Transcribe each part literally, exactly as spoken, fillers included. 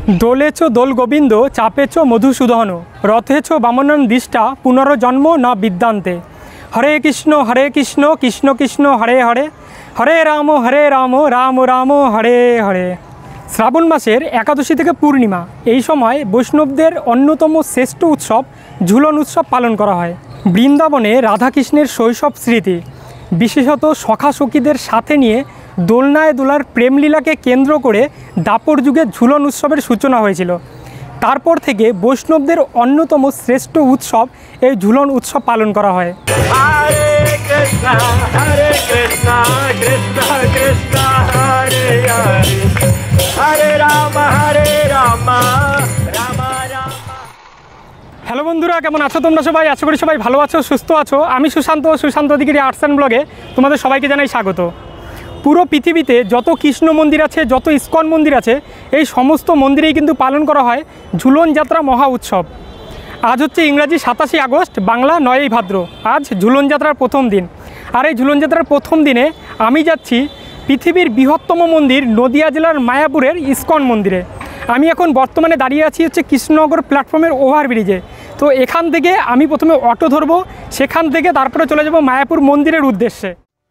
দোলেছ দোল গোবিন্দ চাপেছ মধুসূদন রথেছ বামনন দিষ্টা পুনর্জন্ম না বিদ্যান্তে। হরে কৃষ্ণ হরে কৃষ্ণ কৃষ্ণ কৃষ্ণ হরে হরে হরে রাম হরে রাম রাম রাম হরে হরে। শ্রাবণ মাসের একাদশী থেকে পূর্ণিমা এই সময় বৈষ্ণবদের অন্যতম শ্রেষ্ঠ উৎসব ঝুলন উৎসব পালন করা হয়। বৃন্দাবনে রাধাকৃষ্ণের শৈশব স্মৃতি, বিশেষত সখা সখীদের সাথে নিয়ে দোলনায় দোলার প্রেমলীলাকে কেন্দ্র করে দাপর যুগে ঝুলন উৎসবের সূচনা হয়েছিল। তারপর থেকে বৈষ্ণবদের অন্যতম শ্রেষ্ঠ উৎসব এই ঝুলন উৎসব পালন করা হয়। হরে কৃষ্ণ হরে কৃষ্ণ কৃষ্ণ কৃষ্ণ হরে হরে হরে রাম হরে রাম রাম রাম। হ্যালো বন্ধুরা, কেমন আছো তোমরা সবাই? আশা করি সবাই ভালো আছো, সুস্থ আছো। আমি সুশান্ত, সুশান্ত অধিকারী আর্টস অ্যান্ড ব্লগে তোমাদের সবাইকে জানাই স্বাগত। পুরো পৃথিবীতে যত কৃষ্ণ মন্দির আছে, যত ইস্কন মন্দির আছে, এই সমস্ত মন্দিরেই কিন্তু পালন করা হয় ঝুলন যাত্রা মহা উৎসব। আজ হচ্ছে ইংরাজি সাতাশে আগস্ট, বাংলা নয়ই ভাদ্র। আজ ঝুলন যাত্রার প্রথম দিন। আর এই ঝুলন যাত্রার প্রথম দিনে আমি যাচ্ছি পৃথিবীর বৃহত্তম মন্দির নদিয়া জেলার মায়াপুরের ইস্কন মন্দিরে। আমি এখন বর্তমানে দাঁড়িয়ে আছি হচ্ছে কৃষ্ণনগর প্ল্যাটফর্মের ওভারব্রিজে। তো এখান থেকে আমি প্রথমে অটো ধরবো, সেখান থেকে তারপরে চলে যাব মায়াপুর মন্দিরের উদ্দেশ্যে।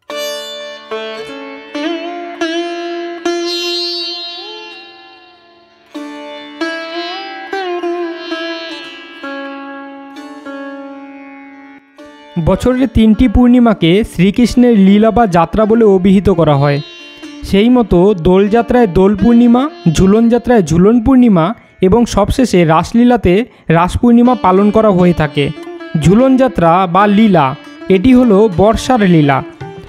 বছরের তিনটি পূর্ণিমাকে শ্রীকৃষ্ণের লীলা বা যাত্রা বলে অভিহিত করা হয়। সেই মতো দোলযাত্রায় দোল পূর্ণিমা, ঝুলন যাত্রায় ঝুলন পূর্ণিমা এবং সবশেষে রাসলীলাতে রাস পূর্ণিমা পালন করা হয়ে থাকে। ঝুলন যাত্রা বা লীলা এটি হলো বর্ষার লীলা।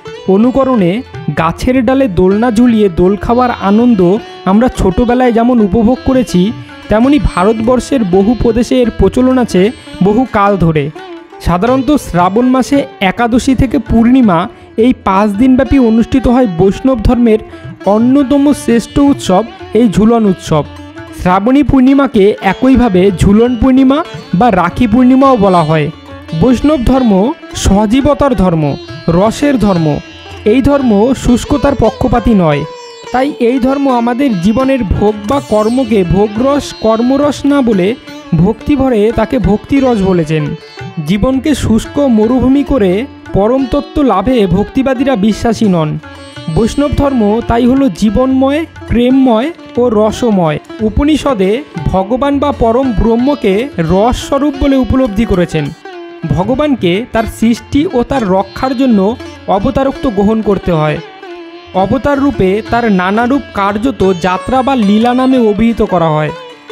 অনুকরণে গাছের ডালে দোলনা ঝুলিয়ে দোল খাওয়ার আনন্দ আমরা ছোটোবেলায় যেমন উপভোগ করেছি, তেমনি ভারতবর্ষের বহু প্রদেশে এর প্রচলন আছে বহু কাল ধরে। সাধারণত শ্রাবণ মাসে একাদশী থেকে পূর্ণিমা এই পাঁচ দিনব্যাপী অনুষ্ঠিত হয় বৈষ্ণব ধর্মের অন্যতম শ্রেষ্ঠ উৎসব এই ঝুলন উৎসব। শ্রাবণী পূর্ণিমাকে একইভাবে ঝুলন পূর্ণিমা বা রাখি পূর্ণিমাও বলা হয়। বৈষ্ণব ধর্ম সজীবতার ধর্ম, রসের ধর্ম। এই ধর্ম শুষ্কতার পক্ষপাতী নয়। তাই এই ধর্ম আমাদের জীবনের ভোগ বা কর্মকে ভোগরস কর্মরস না বলে ভক্তিভরে তাকে ভক্তিরস বলেছেন। জীবনকে শুষ্ক মরুভূমি করে পরম তত্ত্ব লাভে ভক্তিবাদীরা বিশ্বাসী নন। বৈষ্ণব ধর্ম তাই হলো জীবনময়, প্রেমময় ও রসময়। উপনিষদে ভগবান বা পরম ব্রহ্মকে রস স্বরূপ বলে উপলব্ধি করেছেন। ভগবানকে তার সৃষ্টি ও তার রক্ষার জন্য অবতারত্ব গ্রহণ করতে হয়। অবতার রূপে তার নানারূপ কার্যত যাত্রা বা লীলা নামে অভিহিত করা হয়।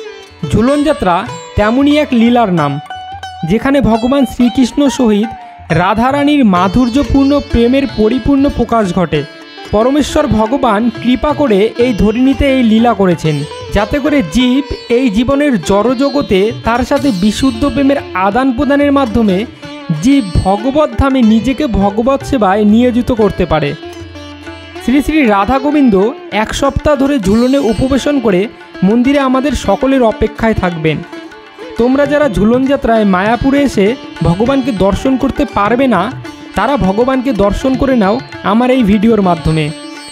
ঝুলন যাত্রা তেমনই এক লীলার নাম, যেখানে ভগবান শ্রীকৃষ্ণ সহিত রাধারানীর মাধুর্যপূর্ণ প্রেমের পরিপূর্ণ প্রকাশ ঘটে। পরমেশ্বর ভগবান কৃপা করে এই ধরিণীতে এই লীলা করেছেন, যাতে করে জীব এই জীবনের জড়জগতে তার সাথে বিশুদ্ধ প্রেমের আদান প্রদানের মাধ্যমে জীব ভগবত ধামে নিজেকে ভগবত সেবায় নিয়োজিত করতে পারে। শ্রী শ্রী রাধা গোবিন্দ এক সপ্তাহ ধরে ঝুলনে উপবেশন করে মন্দিরে আমাদের সকলের অপেক্ষায় থাকবেন। তোমরা যারা ঝুলন যাত্রায় মায়াপুরে এসে ভগবানকে দর্শন করতে পারবে না, তারা ভগবানকে দর্শন করে নাও আমার এই ভিডিওর মাধ্যমে।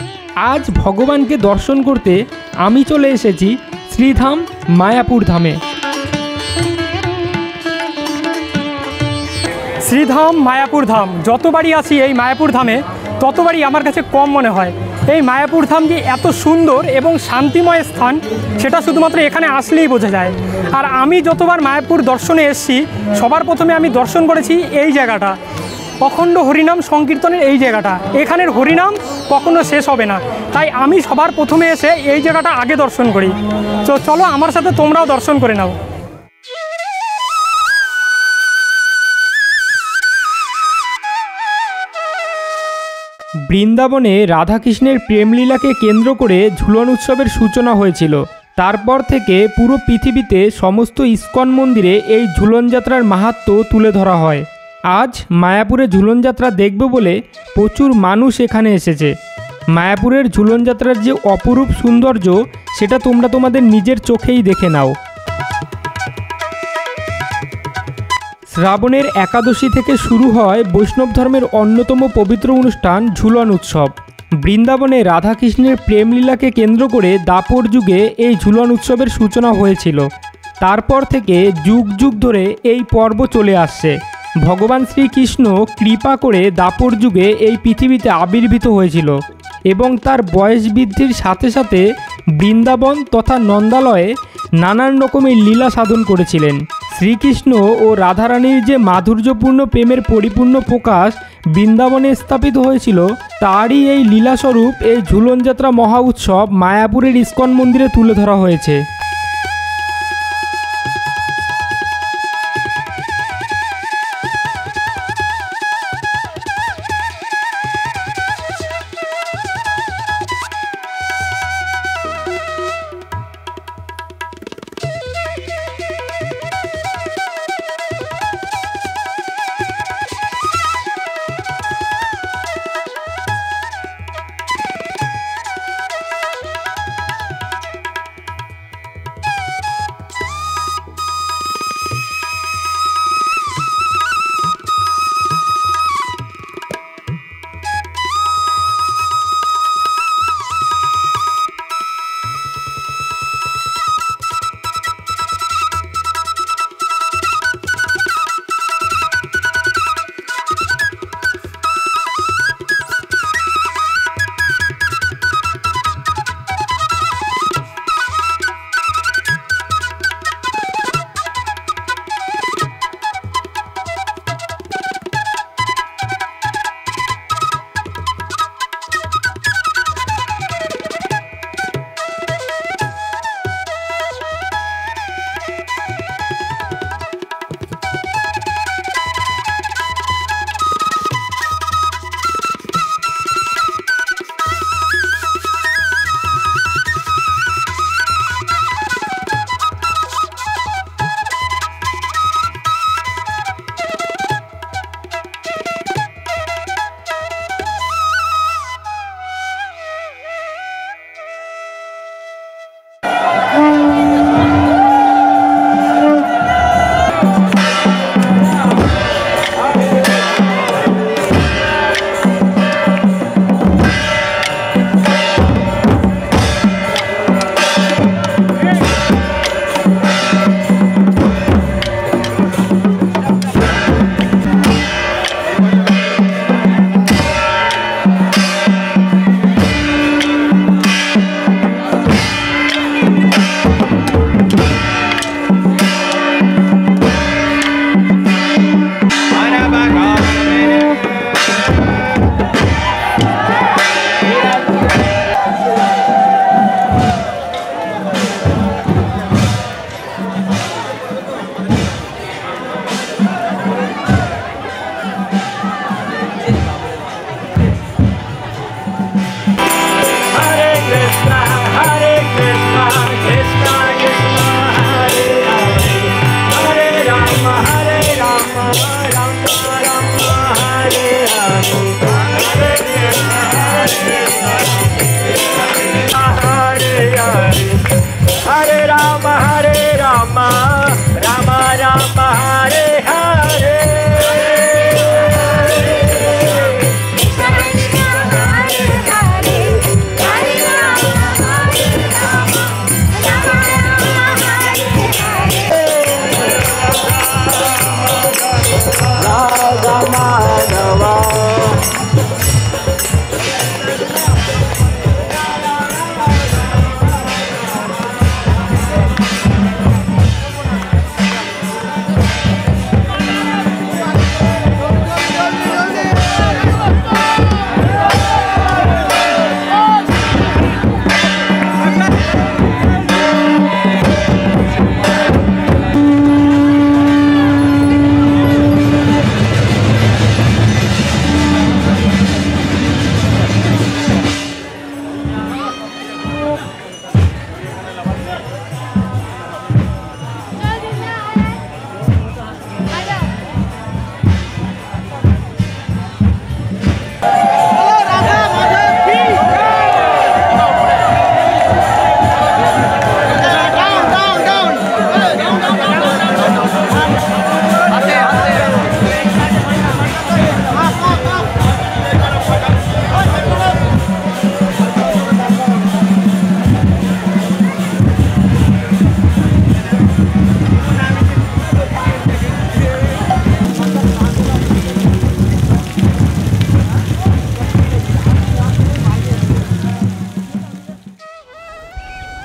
আজ ভগবানকে দর্শন করতে আমি চলে এসেছি শ্রীধাম মায়াপুর ধামে। শ্রীধাম মায়াপুর ধাম, যতবারই আসি এই মায়াপুর ধামে ততবারই আমার কাছে কম মনে হয়। এই মায়াপুর ধাম যে এত সুন্দর এবং শান্তিময় স্থান, সেটা শুধুমাত্র এখানে আসলেই বোঝা যায়। আর আমি যতবার মায়াপুর দর্শনে এসেছি, সবার প্রথমে আমি দর্শন করেছি এই জায়গাটা, অখণ্ড হরিনাম সংকীর্তনের এই জায়গাটা। এখানের হরিনাম কখনো শেষ হবে না, তাই আমি সবার প্রথমে এসে এই জায়গাটা আগে দর্শন করি। তো চলো আমার সাথে তোমরাও দর্শন করে নাও। বৃন্দাবনে রাধাকৃষ্ণের প্রেমলীলাকে কেন্দ্র করে ঝুলন উৎসবের সূচনা হয়েছিল। তারপর থেকে পুরো পৃথিবীতে সমস্ত ইস্কন মন্দিরে এই ঝুলন যাত্রার মাহাত্ম্য তুলে ধরা হয়। আজ মায়াপুরে ঝুলন যাত্রা দেখবে বলে প্রচুর মানুষ এখানে এসেছে। মায়াপুরের ঝুলন যাত্রার যে অপরূপ সৌন্দর্য, সেটা তোমরা তোমাদের নিজের চোখেই দেখে নাও। শ্রাবণের একাদশী থেকে শুরু হয় বৈষ্ণব ধর্মের অন্যতম পবিত্র অনুষ্ঠান ঝুলন উৎসব। বৃন্দাবনে রাধাকৃষ্ণের প্রেমলীলাকে কেন্দ্র করে দাপর যুগে এই ঝুলন উৎসবের সূচনা হয়েছিল। তারপর থেকে যুগ যুগ ধরে এই পর্ব চলে আসছে। ভগবান শ্রীকৃষ্ণ কৃপা করে দাপর যুগে এই পৃথিবীতে আবির্ভূত হয়েছিল এবং তার বয়স বৃদ্ধির সাথে সাথে বৃন্দাবন তথা নন্দালয়ে নানান রকমের লীলা সাধন করেছিলেন। শ্রীকৃষ্ণ ও রাধারানীর যে মাধুর্যপূর্ণ প্রেমের পরিপূর্ণ প্রকাশ বৃন্দাবনে স্থাপিত হয়েছিল, তারই এই লীলাস্বরূপ এই ঝুলনযাত্রা মহা উৎসব মায়াপুরের ইস্কন মন্দিরে তুলে ধরা হয়েছে।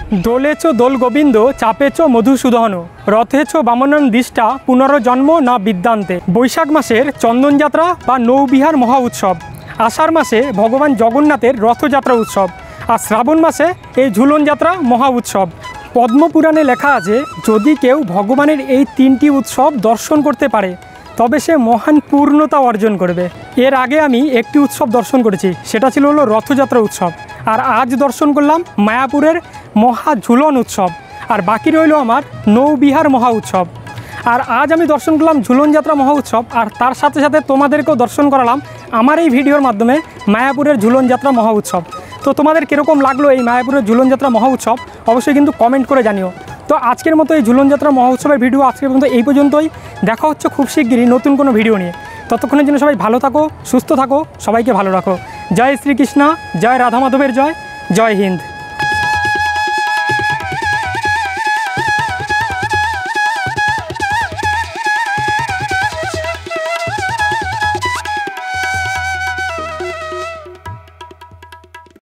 দোলেচ দোল গোবিন্দ চাপেচ মধুসূদন রথেচ বামনন দিষ্টা পুনর্জন্ম না বিদ্যান্তে। বৈশাখ মাসের চন্দনযাত্রা বা নৌবিহার মহা উৎসব, আষাঢ় মাসে ভগবান জগন্নাথের রথযাত্রা উৎসব, আর শ্রাবণ মাসে এই ঝুলন যাত্রা মহা উৎসব। পদ্মপুরাণে লেখা আছে যদি কেউ ভগবানের এই তিনটি উৎসব দর্শন করতে পারে তবে সে মহান পূর্ণতা অর্জন করবে। এর আগে আমি একটি উৎসব দর্শন করেছি, সেটা ছিল হলো রথযাত্রা উৎসব, আর আজ দর্শন করলাম মায়াপুরের মহা ঝুলন উৎসব, আর বাকি রইল আমার নৌবিহার মহা উৎসব। আর আজ আমি দর্শন করলাম ঝুলন যাত্রা মহা উৎসব, আর তার সাথে সাথে তোমাদেরকেও দর্শন করালাম আমার এই ভিডিওর মাধ্যমে মায়াপুরের ঝুলন যাত্রা মহা উৎসব। তো তোমাদের কীরকম লাগলো এই মায়াপুরের ঝুলন যাত্রা মহা উৎসব অবশ্যই কিন্তু কমেন্ট করে জানিও। তো আজকের মতো এই ঝুলন যাত্রা মহা উৎসবের ভিডিও আজকের পর্যন্ত এই পর্যন্তই। দেখা হচ্ছে খুব শিগগিরই নতুন কোনো ভিডিও নিয়ে। ততক্ষণের জন্য সবাই ভালো থাকো, সুস্থ থাকো, সবাইকে ভালো রাখো। জয় শ্রীকৃষ্ণ, জয় রাধা মাধবের জয়, জয় হিন্দ।